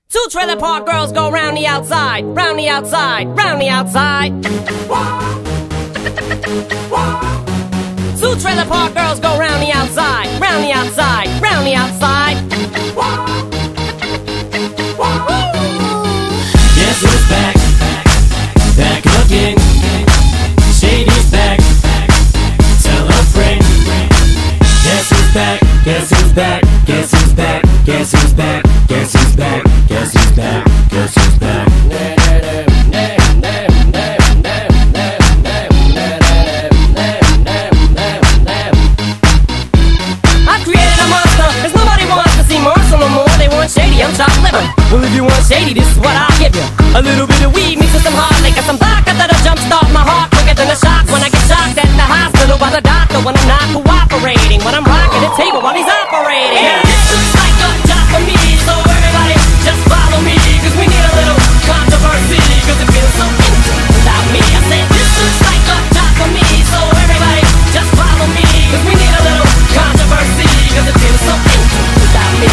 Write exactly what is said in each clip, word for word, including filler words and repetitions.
Two trailer park girls go round the outside, round the outside, round the outside. Two trailer park girls go round the outside, round the outside, round the outside. Guess who's back? Back again. Shady's back. Tell a friend. Guess who's back? Guess who's back? Guess who's back? Guess who's back? Guess who's back? Guess who's back? Guess who's back? I created a monster, cause nobody wants to see Marshall no more. They want Shady, I'm chopped liver. Well, if you want Shady, this is what I'll give you. A little bit of weed mixed with some hard liquor, some vodka that'll jumpstart my heart quicker than a shock when I get shocked at the hospital by the doctor when I'm not cooperating, when I'm rocking the table while he's operating. Yeah, this looks like a job for me, so everybody just follow me, cause we need a little controversy, cause it feels so empty without me. I said this looks like a job for me, so everybody just follow me, cause we need a little controversy, cause it feels so empty without me.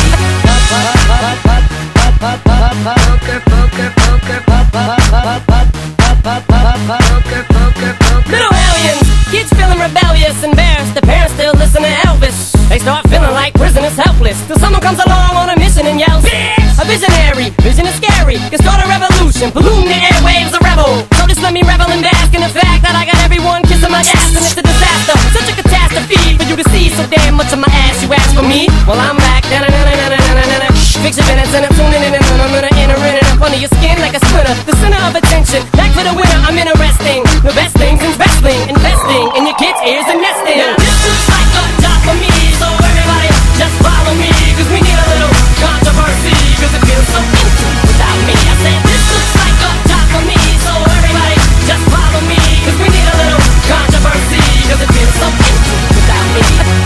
Little hellions, kids feeling rebellious, embarrassed, the parents still listen to Elvis. They start feeling like prisoners helpless, till someone comes along on a mission and yells, a visionary, vision is scary, can start a revolution, polluting the airwaves, a rebel. So just let me revel and bask in the fact that I got everyone kissing my ass, and it's a disaster, such a catastrophe for you to see so damn much of my ass. You ask for me? Well, I'm back. Fix your minutes and I'm tuning in and I'm gonna enter in and up under your skin like a splinter. The center of attention, back for the winner. I'm interesting. The best things in wrestling, investing in your kids' ears and nesting. Now this looks like a job for me, so everybody just follow me, cause we need a little controversy, cause it feels so empty without me. I said this looks like a job for me, so everybody just follow me, cause we need a little controversy, cause it feels so empty without me.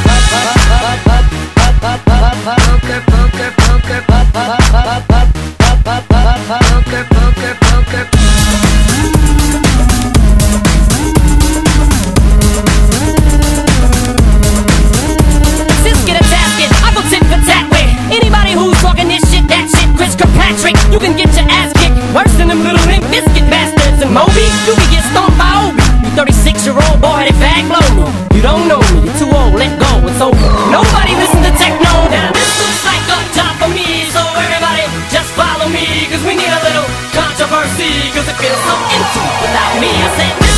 You can get your ass kicked worse than them little Limp Bizkit bastards. And Moby, you can get stomped by Obi. You thirty-six year old boy, they fag blow me. You don't know me, you're too old, let go, it's over. Nobody listen to techno. Now this looks like a job for me, so everybody just follow me, cause we need a little controversy, cause it feels so empty without me. I said